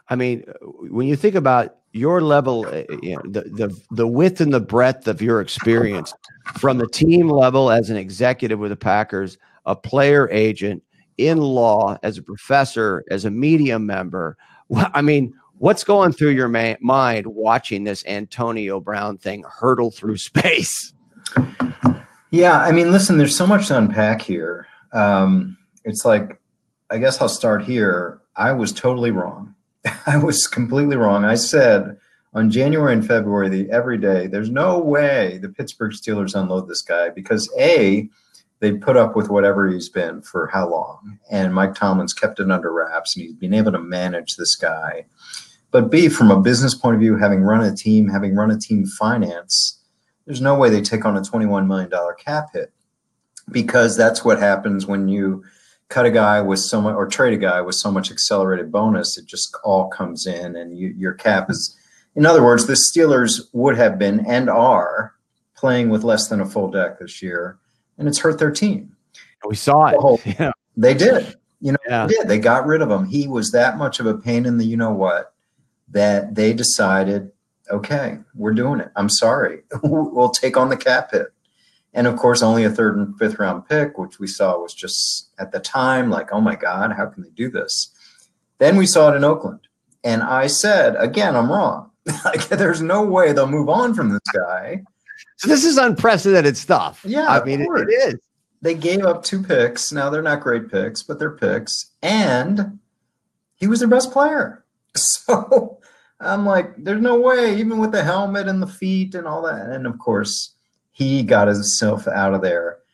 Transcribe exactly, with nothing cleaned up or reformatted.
I mean, when you think about your level, uh, you know, the, the, the width and the breadth of your experience from the team level as an executive with the Packers, a player agent, in law, as a professor, as a media member. I mean, what's going through your ma- mind watching this Antonio Brown thing hurtle through space? Yeah, I mean, listen, there's so much to unpack here. Um, it's like, I guess I'll start here. I was totally wrong. I was completely wrong. I said on January and February, the every day, there's no way the Pittsburgh Steelers unload this guy because A, they put up with whatever he's been for how long. And Mike Tomlin's kept it under wraps and he's been able to manage this guy. But B, from a business point of view, having run a team, having run a team finance, there's no way they take on a twenty-one million dollars cap hit because that's what happens when you cut a guy with so much or trade a guy with so much accelerated bonus. It just all comes in and you, your cap is, in other words, the Steelers would have been and are playing with less than a full deck this year. And it's hurt their team. We saw it. Whole, yeah. They did. You know, yeah. they did. They got rid of him. He was that much of a pain in the you know what that they decided, okay, we're doing it. I'm sorry. We'll take on the cap hit. And of course, only a third and fifth round pick, which we saw was just at the time like, oh my God, how can they do this? Then we saw it in Oakland. And I said, again, I'm wrong. Like, there's no way they'll move on from this guy. So this is unprecedented stuff. Yeah, I mean, it, it is. They gave up two picks. Now they're not great picks, but they're picks. And he was their best player. So I'm like, there's no way, even with the helmet and the feet and all that. And of course, he got himself out of there.